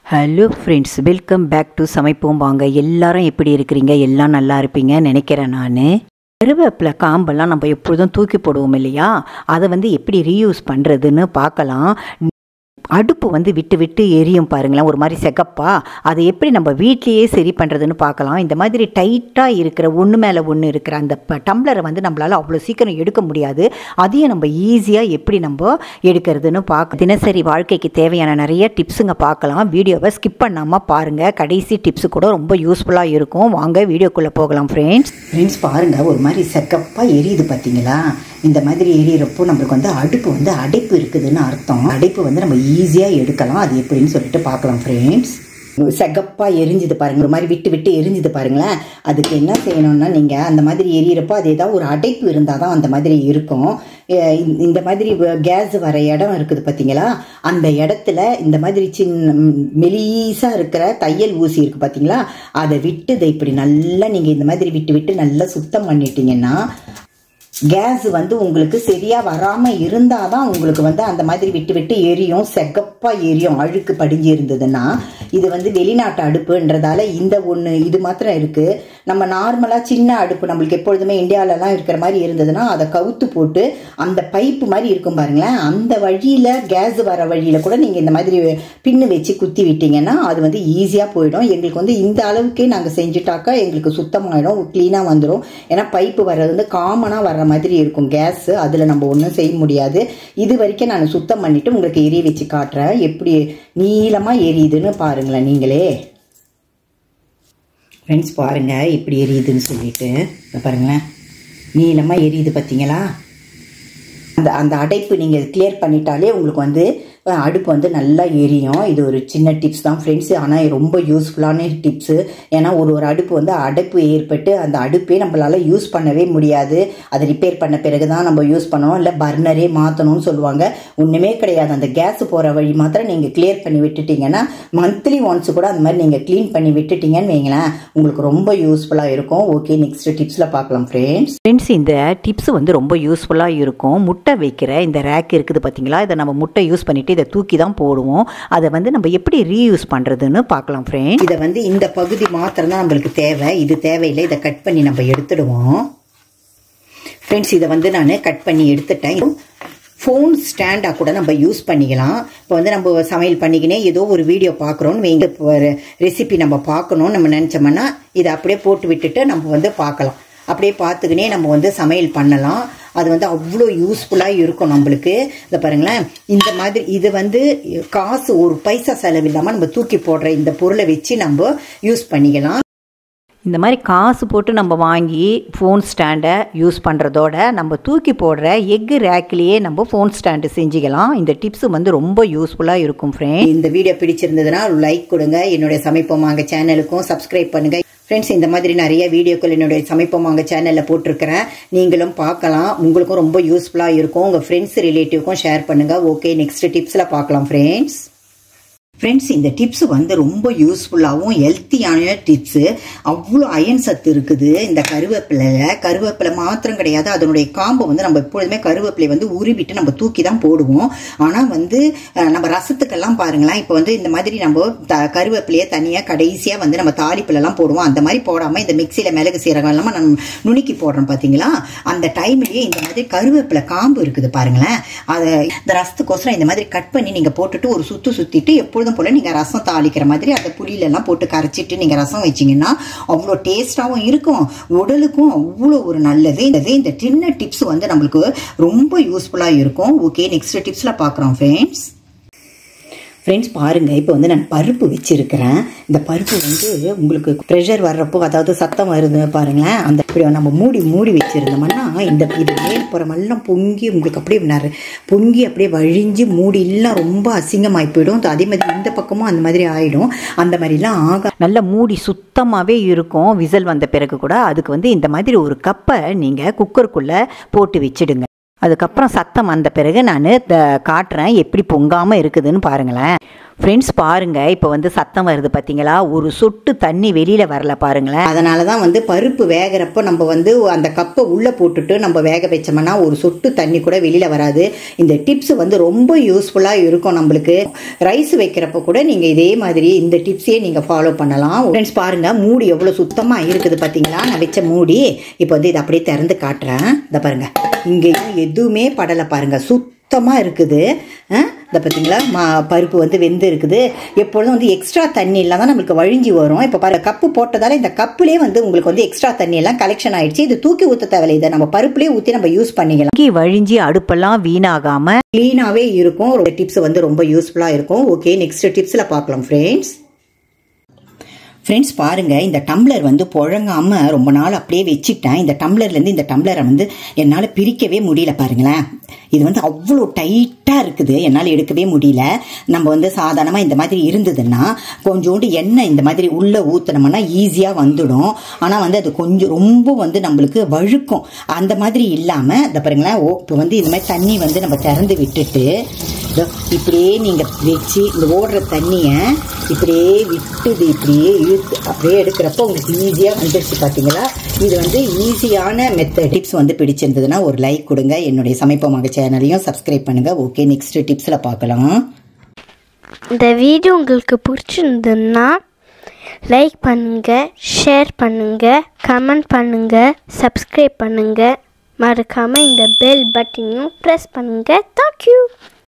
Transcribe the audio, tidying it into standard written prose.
Hello friends, welcome back to சமைப்போம் வாங்க. எல்லாரும் எப்படி இருக்கிறீங்க? எல்லாம் நல்லா இருப்பீங்கன்னு நினைக்கிறேன். நான் கருவேப்பிலை காம்பெல்லாம் நம்ம எப்பொழுதும் தூக்கி போடுவோம் இல்லையா, அதை எப்படி ரீயூஸ் பண்ணுறதுன்னு பார்க்கலாம். அடுப்பு விட்டு விட்டு எரியும் பாருங்களேன், ஒரு மாதிரி செகப்பா. அதை எப்படி நம்ம வீட்லேயே சரி பண்ணுறதுன்னு பார்க்கலாம். இந்த மாதிரி டைட்டாக இருக்கிற ஒன்று மேலே ஒன்று இருக்கிற அந்த டம்ளரை நம்மளால் அவ்வளோ சீக்கிரம் எடுக்க முடியாது. அதையும் நம்ம ஈஸியாக எப்படி நம்ம எடுக்கிறதுன்னு பார்க்க தினசரி வாழ்க்கைக்கு தேவையான நிறைய டிப்ஸுங்க பார்க்கலாம். வீடியோவை ஸ்கிப் பண்ணாமல் பாருங்கள். கடைசி டிப்ஸு கூட ரொம்ப யூஸ்ஃபுல்லாக இருக்கும். வாங்க வீடியோக்குள்ளே போகலாம். ஃப்ரெண்ட்ஸ் பாருங்கள், ஒரு மாதிரி செகப்பாக எரியுது பார்த்தீங்களா? இந்த மாதிரி எரியிறப்போ நம்மளுக்கு அடுப்பு அடைப்பு இருக்குதுன்னு அர்த்தம். அடைப்பு நம்ம ஈஸியாக எடுக்கலாம். அது எப்படின்னு சொல்லிட்டு பார்க்கலாம். ஃப்ரெண்ட்ஸ், செகப்பாக எரிஞ்சுது பாருங்கள், ஒரு மாதிரி விட்டு விட்டு எரிஞ்சுது பாருங்களேன். அதுக்கு என்ன செய்யணும்னா, நீங்கள் அந்த மாதிரி எரியிறப்போ அது ஏதாவது ஒரு அடைப்பு இருந்தால் தான் அந்த மாதிரி இருக்கும். இந்த மாதிரி கேஸ் வர இடம் இருக்குது பார்த்தீங்களா, அந்த இடத்துல இந்த மாதிரி சின்ன மெலிசாக இருக்கிற தையல் ஊசி இருக்குது பார்த்தீங்களா, அதை விட்டு இதை இப்படி நல்லா நீங்கள் இந்த மாதிரி விட்டு விட்டு நல்லா சுத்தம் பண்ணிட்டீங்கன்னா கேஸ் உங்களுக்கு சரியாக வராமல் இருந்தால் தான் உங்களுக்கு அந்த மாதிரி விட்டு விட்டு எரியும், செகப்பாக எரியும். அழுக்கு படிஞ்சு இருந்ததுன்னா இது வெளிநாட்டு அடுப்புன்றதால இந்த ஒன்று இது மாத்திரம் இருக்குது. நம்ம நார்மலாக சின்ன அடுப்பு நம்மளுக்கு எப்பொழுதுமே இந்தியாவிலலாம் இருக்கிற மாதிரி இருந்ததுன்னா அதை கவுத்து போட்டு அந்த பைப்பு மாதிரி இருக்கும் பாருங்களேன், அந்த வழியில் கேஸ் வர வழியில் கூட நீங்கள் இந்த மாதிரி பின்னு வச்சு குத்தி விட்டீங்கன்னா அது ஈஸியாக போயிடும். எங்களுக்கு இந்த அளவுக்கே நாங்கள் செஞ்சுட்டாக்கா எங்களுக்கு சுத்தமாயிடும், க்ளீனாக வந்துடும். ஏன்னா பைப்பு வர்றது காமனாக வர்ற மாதிரி இருக்கும் கேஸ், அதில் நம்ம ஒன்றும் செய்ய முடியாது. இது வரைக்கும் நான் சுத்தம் பண்ணிட்டு உங்களுக்கு எரிய வச்சு காட்டுறேன், எப்படி நீளமாக எரியுதுன்னு பாருங்களேன் நீங்களே. ஃப்ரெண்ட்ஸ் பாருங்கள் இப்படி எரியுதுன்னு சொல்லிட்டு பாருங்களேன், நீளமாக எரியுது பார்த்தீங்களா? அந்த அடைப்பு நீங்கள் கிளியர் பண்ணிட்டாலே உங்களுக்கு அடுப்பு நல்லா எரியும். இது ஒரு சின்ன டிப்ஸ் தான் ஃப்ரெண்ட்ஸ், ஆனால் ரொம்ப யூஸ்ஃபுல்லான டிப்ஸு. ஏன்னா ஒரு அடுப்பு அடைப்பு ஏற்பட்டு அந்த அடுப்பே நம்மளால் யூஸ் பண்ணவே முடியாது. அதை ரிப்பேர் பண்ண பிறகு தான் நம்ம யூஸ் பண்ணணும், இல்லை பர்னரே மாற்றணும்னு சொல்லுவாங்க. ஒன்றுமே கிடையாது. அந்த கேஸ் போகிற வழி மாத்திரம் நீங்கள் கிளியர் பண்ணி விட்டுட்டீங்கன்னா மந்த்லி ஒன்ஸ் கூட அந்த மாதிரி நீங்கள் க்ளீன் பண்ணி விட்டுட்டீங்கன்னு வைங்களேன், உங்களுக்கு ரொம்ப யூஸ்ஃபுல்லாக இருக்கும். ஓகே, நெக்ஸ்ட் டிப்ஸில் பார்க்கலாம். ஃப்ரெண்ட்ஸ் இந்த டிப்ஸ் ரொம்ப யூஸ்ஃபுல்லாக இருக்கும். முட்டை வைக்கிற இந்த ரேக் இருக்குது பார்த்தீங்களா, இதை நம்ம முட்டை யூஸ் பண்ணிட்டு இதை தூக்கி தான் போடுவோம். அதை நம்ம எப்படி ரீயூஸ் பண்ணுறதுன்னு பார்க்கலாம். ஃப்ரெண்ட்ஸ், இதை இந்த பகுதி மாத்திரம் தான் நம்மளுக்கு தேவை, இது தேவையில்லை. இதை கட் பண்ணி நம்ம எடுத்துடுவோம். ஃப்ரெண்ட்ஸ், இதை நான் கட் பண்ணி எடுத்துட்டேன். ஃபோன் ஸ்டாண்டாக கூட நம்ம யூஸ் பண்ணிக்கலாம். இப்போ நம்ம சமையல் பண்ணிக்கினே ஏதோ ஒரு வீடியோ பார்க்குறோன்னு ஒரு ரெசிபி நம்ம பார்க்கணும்னு நம்ம நினச்சோம்னா இதை அப்படியே போட்டு விட்டுட்டு நம்ம பார்க்கலாம். அப்படியே பார்த்துக்கினே நம்ம சமையல் பண்ணலாம். அது அவ்வளோ யூஸ்ஃபுல்லாக இருக்கும் நம்மளுக்கு. இதை பாருங்களேன், இந்த மாதிரி இது காசு ஒரு பைசா செலவில்லாமல் நம்ம தூக்கி போடுற இந்த பொருளை வச்சு நம்ம யூஸ் பண்ணிக்கலாம். இந்த மாதிரி காசு போட்டு நம்ம வாங்கி ஃபோன் ஸ்டாண்டை யூஸ் பண்ணுறதோட நம்ம தூக்கி போடுற எக்கு ரேக்லேயே நம்ம ஃபோன் ஸ்டாண்டு செஞ்சுக்கலாம். இந்த டிப்ஸ் ரொம்ப யூஸ்ஃபுல்லாக இருக்கும். ஃப்ரெண்ட்ஸ், இந்த வீடியோ பிடிச்சிருந்ததுன்னா லைக் கொடுங்க. என்னுடைய சமைப்போம் வாங்க சேனலுக்கும் சப்ஸ்கிரைப் பண்ணுங்கள். ஃப்ரெண்ட்ஸ், இந்த மாதிரி நிறைய வீடியோக்கள் என்னுடைய சமைப்போம் வாங்க சேனலில் போட்டிருக்கிறேன், நீங்களும் பார்க்கலாம். உங்களுக்கும் ரொம்ப யூஸ்ஃபுல்லாக இருக்கும். உங்கள் ஃப்ரெண்ட்ஸ் ரிலேட்டிவ்க்கும் ஷேர் பண்ணுங்கள். ஓகே, நெக்ஸ்ட் டிப்ஸில் பார்க்கலாம். ஃப்ரெண்ட்ஸ், இந்த டிப்ஸ் ரொம்ப யூஸ்ஃபுல்லாகவும் ஹெல்த்தியான டிப்ஸு. அவ்வளோ அயன் சத்து இருக்குது இந்த கருவேப்பிலையில். கருவேப்பிலை மாத்திரம் கிடையாது, அதனுடைய காம்பை நம்ம எப்பொழுதுமே கருவேப்பிலை உருவிட்டு நம்ம தூக்கி தான் போடுவோம். ஆனால் நம்ம ரசத்துக்கெல்லாம் பாருங்களேன், இப்போ இந்த மாதிரி நம்ம கருவேப்பிலையை தனியாக கடைசியாக நம்ம தாளிப்புலலாம் போடுவோம். அந்த மாதிரி போடாமல் இந்த மிக்சியில் மிளகு சீரகம் இல்லாமல் நம்ம நுணுக்கி போடுறோம் பார்த்தீங்களா, அந்த டைம்லேயே இந்த மாதிரி கருவேப்பிலை காம்பு இருக்குது பாருங்களேன், அதை இந்த ரசத்துக்கோசரம் இந்த மாதிரி கட் பண்ணி நீங்கள் போட்டுட்டு ஒரு சுற்றிட்டு எப்பொழுதும் போல நீங்க ரசம் தாளிக்கிற மாதிரி அந்த புளியில எல்லாம் போட்டு கரைச்சிட்டு நீங்க ரசம் வச்சீங்கன்னா அவ்வளோ டேஸ்டாவும் இருக்கும், உடலுக்கும் அவ்வளோ ஒரு நல்லது. இந்த சின்ன டிப்ஸ் நம்மளுக்கு ரொம்ப யூஸ்ஃபுல்லா இருக்கும். ஓகே, நெக்ஸ்ட் டிப்ஸ்ல பார்க்குறோம். ஃப்ரெண்ட்ஸ் பாருங்கள், இப்போ நான் பருப்பு வச்சுருக்கிறேன். இந்த பருப்பு உங்களுக்கு ப்ரெஷர் வர்றப்போ, அதாவது சத்தம் வருது பாருங்களேன், அந்த இப்படி நம்ம மூடி வச்சுருந்தோம்னா இது மேற்புறமெல்லாம் பொங்கி உங்களுக்கு அப்படியே பொங்கி அப்படியே வழிஞ்சு மூடிலாம் ரொம்ப அசிங்கமாகி போயிடும். அதே மாதிரி இந்த பக்கமும் அந்த மாதிரி ஆகிடும். அந்த மாதிரிலாம் நல்ல மூடி சுத்தமாகவே இருக்கும். விசில் வந்த பிறகு கூட அதுக்கு இந்த மாதிரி ஒரு கப்பை நீங்கள் குக்கருக்குள்ளே போட்டு வச்சுடுங்க. அதுக்கப்புறம் சத்தம் வந்த பிறகு நான் காட்டுறேன் எப்படி பொங்காமல் இருக்குதுன்னு பாருங்களேன். ஃப்ரெண்ட்ஸ் பாருங்கள், இப்போ வந்து சத்தம் வருது பார்த்தீங்களா, ஒரு சொட்டு தண்ணி வெளியில் வரல பாருங்களேன். அதனால தான் வந்து பருப்பு வேகிறப்போ நம்ம வந்து அந்த கப்பை உள்ளே போட்டுட்டு நம்ம வேக வச்சோம்னா ஒரு சொட்டு தண்ணி கூட வெளியில் வராது. இந்த டிப்ஸ் வந்து ரொம்ப யூஸ்ஃபுல்லாக இருக்கும் நம்மளுக்கு. ரைஸ் வைக்கிறப்ப கூட நீங்கள் இதே மாதிரி இந்த டிப்ஸையே நீங்கள் ஃபாலோ பண்ணலாம். ஃப்ரெண்ட்ஸ் பாருங்கள், மூடி எவ்வளோ சுத்தமாக இருக்குது பார்த்தீங்களா, நான் வச்ச மூடி. இப்போ வந்து இதை அப்படியே திறந்து காட்டுறேன். இதை பாருங்கள், இங்கேயும் எதுவுமே படலை பாருங்கள், சுத்தமாக இருக்குது. இதை பார்த்தீங்களா, பருப்பு வந்து வெந்து இருக்குது. எப்பொழுதும் வந்து எக்ஸ்ட்ரா தண்ணி இல்லாமல் தான் நம்மளுக்கு வழிஞ்சி வரும். இப்போ பாருங்கள், கப்பு போட்டதால இந்த கப்புலேயே வந்து உங்களுக்கு வந்து எக்ஸ்ட்ரா தண்ணி எல்லாம் கலெக்ஷன் ஆயிடுச்சு. இது தூக்கி ஊற்ற தேவையில்லை, இதை நம்ம பருப்புலேயே ஊற்றி நம்ம யூஸ் பண்ணிக்கலாம். வழிஞ்சி அடுப்பெல்லாம் வீணாகாமல் க்ளீனாகவே இருக்கும். டிப்ஸ் வந்து ரொம்ப யூஸ்ஃபுல்லாக இருக்கும். ஓகே, நெக்ஸ்ட் டிப்ஸில் பார்க்கலாம் ஃப்ரெண்ட்ஸ். ஃப்ரெண்ட்ஸ் பாருங்கள், இந்த டம்ளர் வந்து புழங்காமல் ரொம்ப நாள் அப்படியே வச்சுட்டேன். இந்த டம்ளர்லேருந்து இந்த டம்ளரை வந்து என்னால் பிரிக்கவே முடியல பாருங்களேன். இது வந்து அவ்வளோ டைட்டாக இருக்குது, என்னால் எடுக்கவே முடியல. நம்ம வந்து சாதாரணமாக இந்த மாதிரி இருந்ததுன்னா கொஞ்சோண்டு எண்ணெய் இந்த மாதிரி உள்ளே ஊற்றினோம்னா ஈஸியாக வந்துடும். ஆனால் வந்து அது கொஞ்சம் ரொம்ப வந்து நம்மளுக்கு வழுக்கும். அந்த மாதிரி இல்லாமல் இதை பாருங்களேன், இப்போ வந்து இது மாதிரி தண்ணி வந்து நம்ம திறந்து விட்டுட்டு இப்படியே நீங்கள் வச்சு இந்த ஓடுற தண்ணியை இப்படியே விட்டுது, இப்படியே இழுத்து அப்படியே எடுக்கிறப்போ உங்களுக்கு ஈஸியாக வந்துடுச்சு பார்த்தீங்களா. இது வந்து ஈஸியான மெத்தட். டிப்ஸ் வந்து பிடிச்சிருந்ததுன்னா ஒரு லைக் கொடுங்க, என்னுடைய சமைப்போமாக சேனலையும் சப்ஸ்கிரைப் பண்ணுங்கள். ஓகே, நெக்ஸ்ட் டிப்ஸில் பார்க்கலாம். இந்த வீடியோ உங்களுக்கு பிடிச்சிருந்ததுன்னா லைக் பண்ணுங்கள், ஷேர் பண்ணுங்கள், கமெண்ட் பண்ணுங்கள், சப்ஸ்கிரைப் பண்ணுங்கள். மறக்காமல் இந்த பெல் பட்டனையும் ப்ரெஸ் பண்ணுங்கள். தேங்க்யூ.